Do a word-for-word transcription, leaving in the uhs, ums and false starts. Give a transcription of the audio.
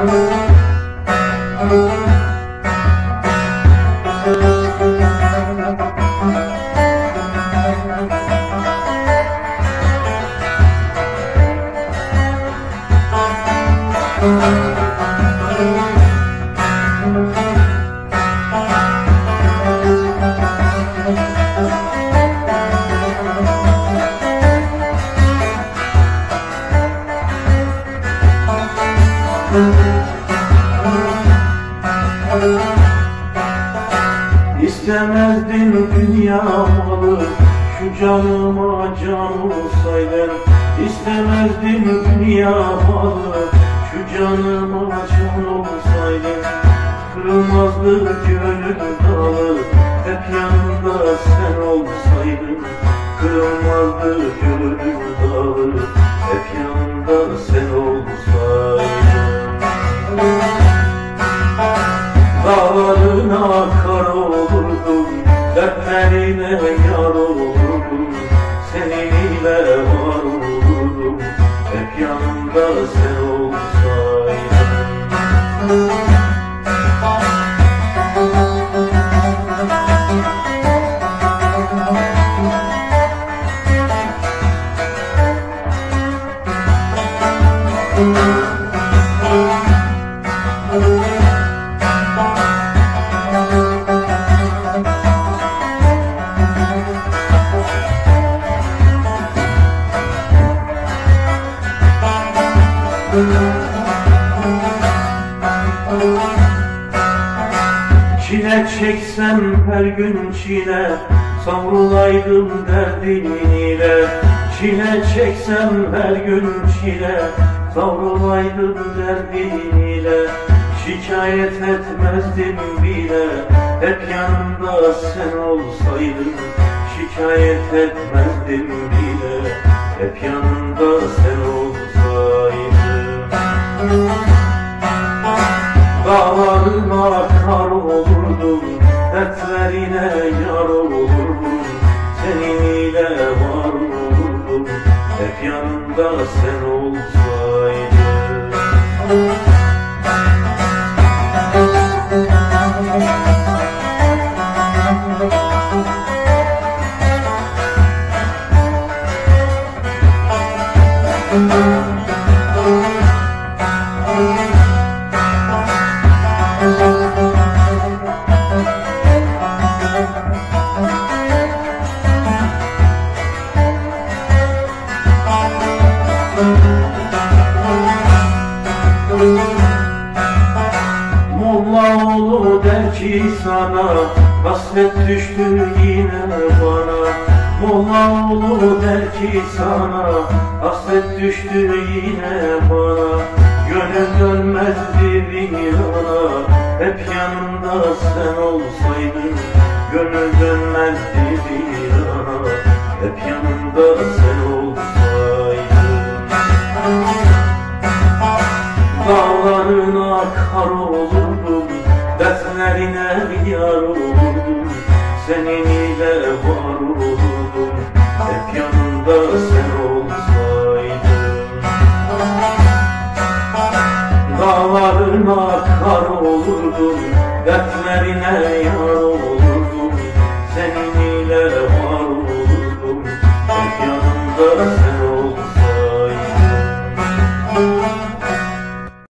İstemezdim dünya malı, şu canıma can olsaydın. İstemezdim dünya malı, şu canıma can olsaydın. Kırılmazdı gönül dalı, hep yanımda sen olsaydın. Kırılmazdı gönül dalı, hep yanımda sen olsaydın. Dağlarına kar olurdum, dertlerine yar olurdum. Seninle var olurdum, hep yanımda sen olsaydın. Çile çeksem her gün çile, savrulaydım derdin ile. Çile çeksem her gün çile, savrulaydım derdin ile. Şikayet etmezdim bile, hep yanımda sen olsaydın. Şikayet etmezdim bile, hep yanımda sen olsaydın. Dağlarına kar olurdum, dertlerine yar olurdum. Seninle var olurdum, hep yanımda sen olsaydın. Mollaoğlu der ki sana, hasret düştü yine bana. Mollaoğlu der ki sana, hasret düştü yine bana. Gönül dönmezdi bir yana, hep yanımda sen olsaydın. Gönül dönmezdi bir yana, hep yanımda sen olsaydın. Dağlarına kar olurdum, dertlerine yar olurdum. Seninle var olurdum, hep yanımda sen olsaydın. Dağlarına kar olurdum, dertlerine yar olurdum. Seninle var olurdum, hep yanımda